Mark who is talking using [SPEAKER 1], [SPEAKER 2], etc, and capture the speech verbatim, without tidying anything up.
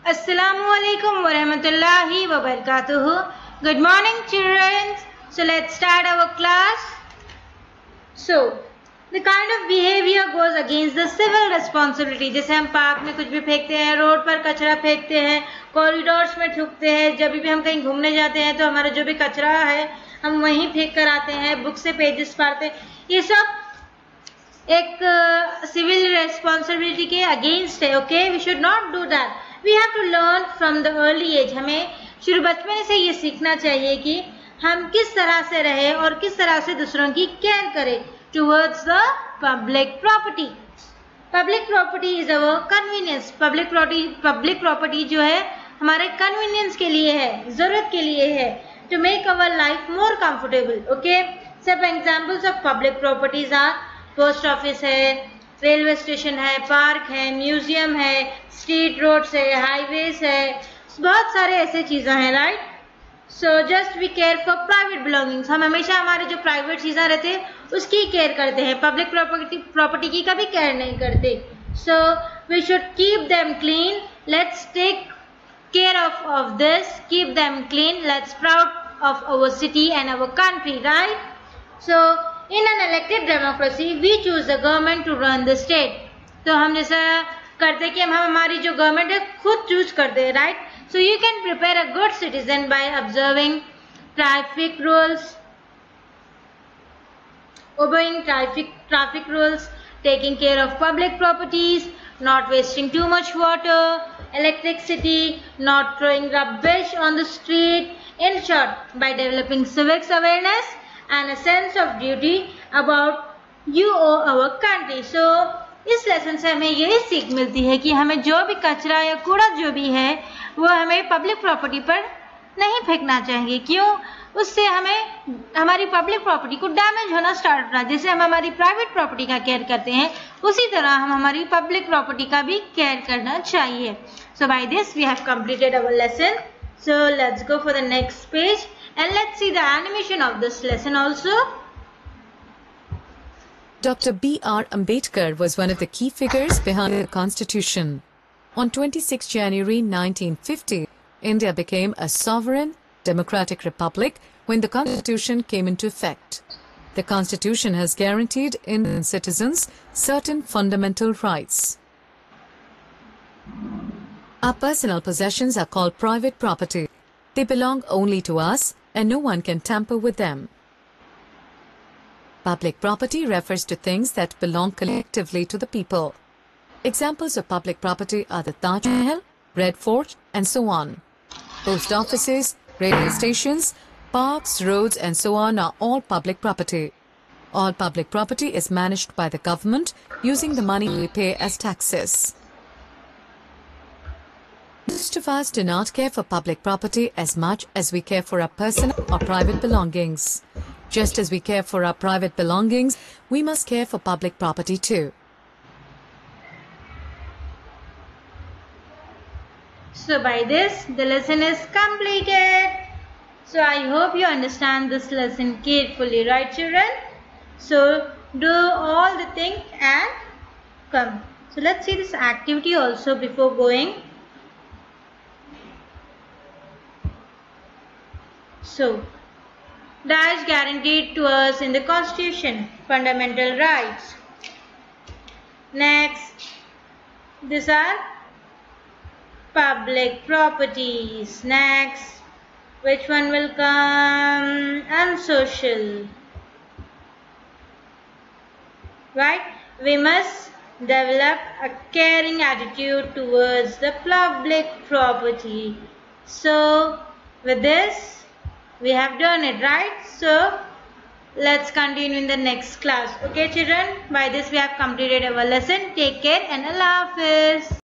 [SPEAKER 1] Assalamualaikum warahmatullahi wabarakatuh. Good morning, children. So let's start our class. So the kind of behavior goes against the civil responsibility. जैसे हम park में कुछ भी फेंकते हैं, road पर कचरा फेंकते हैं, कॉरिडोर्स में थूकते हैं, जब भी हम कहीं घूमने जाते हैं तो हमारा जो भी कचरा है हम वहीं फेंक कर आते हैं, बुक से पेजेस फाड़ते हैं, ये सब एक सिविल uh, रेस्पॉन्सिबिलिटी के अगेंस्ट है. Okay, we should not do that. We have to learn from the early age. हमें शुरू बचपन से ये सीखना चाहिए कि हम किस तरह से रहे और किस तरह से दूसरों की केयर करें towards the public property. Public property is our convenience. Public property public property जो है हमारे कन्वीनियंस के लिए है, जरूरत के लिए है, to make our life more comfortable. Okay, सब examples of public properties are post office है, रेलवे स्टेशन है, पार्क है, म्यूजियम है, स्ट्रीट रोड्स है, हाईवेज है, बहुत सारे ऐसे चीजें हैं. Right. So just we care for private belongings. हम हमेशा हमारे जो प्राइवेट चीजें रहते हैं उसकी केयर करते हैं, पब्लिक प्रॉपर्टी प्रॉपर्टी की कभी केयर नहीं करते. So we should keep them clean. Let's take care of of this. Keep them clean. Let's proud of our city and our country. Right. So in an elected democracy we choose the government to run the state. तो हम जैसा करते हैं कि हम हमारी जो government है खुद चूज करते हैं. Right. So you can prepare a good citizen by observing traffic rules, obeying traffic traffic rules, taking care of public properties, not wasting too much water, electricity, not throwing rubbish on the street. In short, by developing civics awareness and a sense of duty about you or our country. So इस lesson से हमें यही सीख मिलती है कि हमें जो भी कचरा या कूड़ा जो भी है वो हमें पब्लिक प्रॉपर्टी पर नहीं फेंकना चाहिए. क्यों? उससे हमें हमारी पब्लिक प्रॉपर्टी को डैमेज होना स्टार्ट होना. जैसे हम हमारी प्राइवेट प्रॉपर्टी का केयर करते हैं उसी तरह हम हमारी पब्लिक प्रॉपर्टी का भी केयर करना चाहिए. So by this we have completed our lesson. So let's go for the next page and let's see the animation of this lesson also.
[SPEAKER 2] Doctor B R Ambedkar was one of the key figures behind the Constitution. On twenty-sixth January nineteen fifty, India became a sovereign, democratic republic when the Constitution came into effect. The Constitution has guaranteed Indian citizens certain fundamental rights. Our personal possessions are called private property. They belong only to us and no one can tamper with them. Public property refers to things that belong collectively to the people. Examples of public property are the Taj Mahal, Red Fort, and so on. Post offices, railway stations, parks, roads, and so on are all public property. All public property is managed by the government using the money we pay as taxes. Most of us do not care for public property as much as we care for our personal or private belongings. Just as we care for our private belongings, we must care for public property too.
[SPEAKER 1] So by this, the lesson is completed. So I hope you understand this lesson carefully, right children? So do all the things and come. So let's see this activity also before going. So, that is guaranteed to us in the Constitution, fundamental rights. Next, these are public properties. Next, which one will come? And social. Right? We must develop a caring attitude towards the public property. So, with this, we have done it, right? So let's continue in the next class. Okay children, by this we have completed our lesson. Take care and Allah Hafiz.